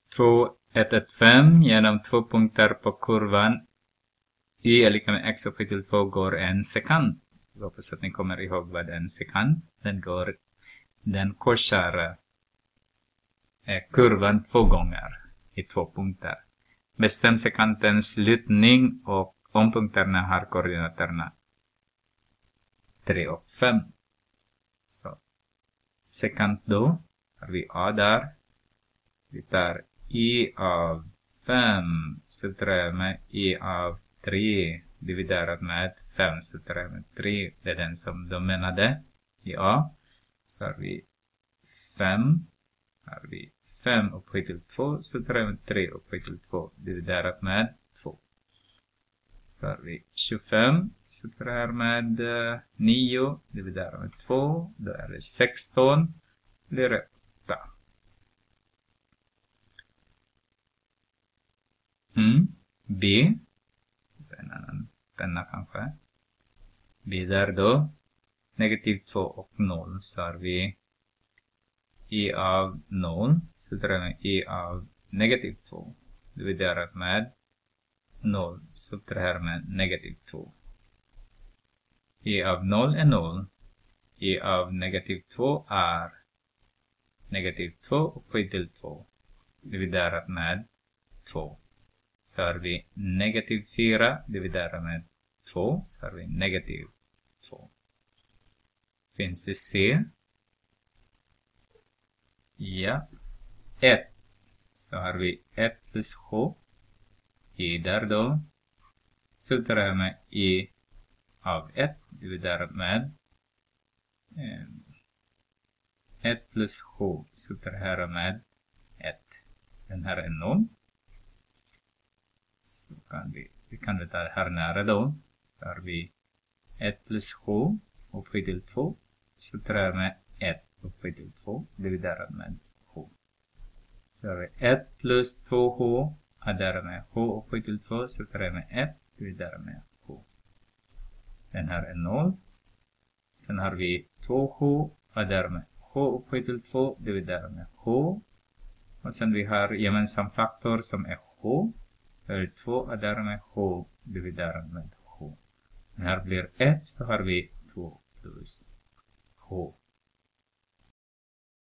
2, 1, 1, 5 genom 2 punkter på kurvan y är lika med x upphöjt till 2 går en sekant. Jag hoppas att ni kommer ihåg vad en sekant. Den korsar kurvan 2 gånger i 2 punkter. Bestäm sekantens slutning och om punkterna har koordinaterna 3 och 5. Så sekant då har vi a där. Vi tar y av 5 subtraherat med y av 3 dividerat med 5 subtraherat med 3. Det är den som de menade i a. Så har vi 5 upphöjt till 2 subtraherat med 3 upphöjt till 2 dividerat med 2. Så har vi 25 subtraherat med 9 dividerat med 2. Då är det 16. Blir det 8. B. En annan penna kanske. B där då. Negativ 2 och 0. Så har vi y av 0 subtraherat med y av negativ 2 dividerat med 0 subtraherat med negativ 2. Y av 0 är 0. Y av negativ 2 är negativ 2 upphöjt till 2 dividerat med 2. Så har vi negativ 4 dividerat med 2. Så har vi negativ 2. Finns det C? Ja. 1. Så har vi 1 plus h. Y där då. Subtraherat med y av 1 dividerat med 1 plus h subtraherat med 1. Den här är 0. Så vi kan ta det här nära då. Så har vi 1 plus h upphöjt till 2 subtraherat med 1 upphöjt till 2 dividerat med h. Så har vi 1 plus 2h adderat med h upphöjt till 2 subtraherat med 1 dividerat med h. Den här är 0. Sen har vi 2h adderat med h upphöjt till 2 dividerat med h. Och sen vi har gemensam faktor som är h. Så är det 2 adderat med h dividerat med h. Den här blir 1, så har vi 2 plus h.